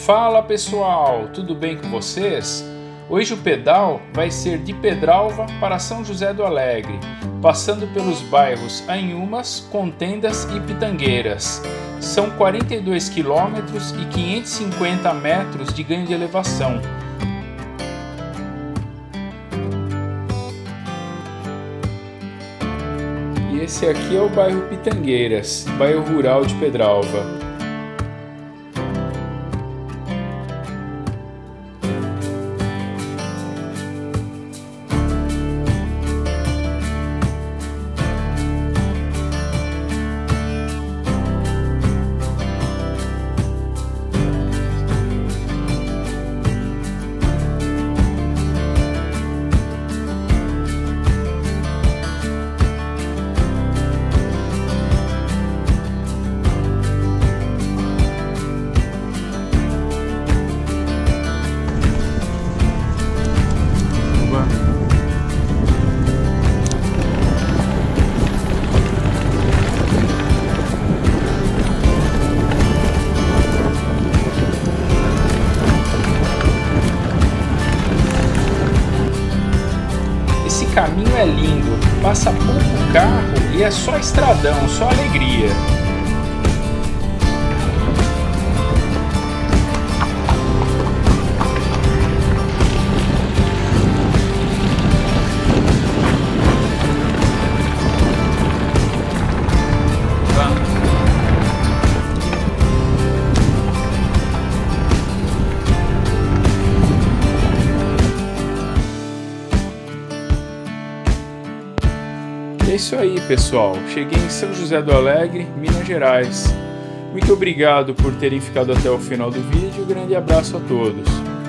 Fala pessoal, tudo bem com vocês? Hoje o pedal vai ser de Pedralva para São José do Alegre, passando pelos bairros Anhumas, Contendas e Pitangueiras. São 42 quilômetros e 550 metros de ganho de elevação. E esse aqui é o bairro Pitangueiras, bairro rural de Pedralva. Esse caminho é lindo, passa pouco carro e é só estradão, só alegria. É isso aí, pessoal. Cheguei em São José do Alegre, Minas Gerais. Muito obrigado por terem ficado até o final do vídeo. Um grande abraço a todos.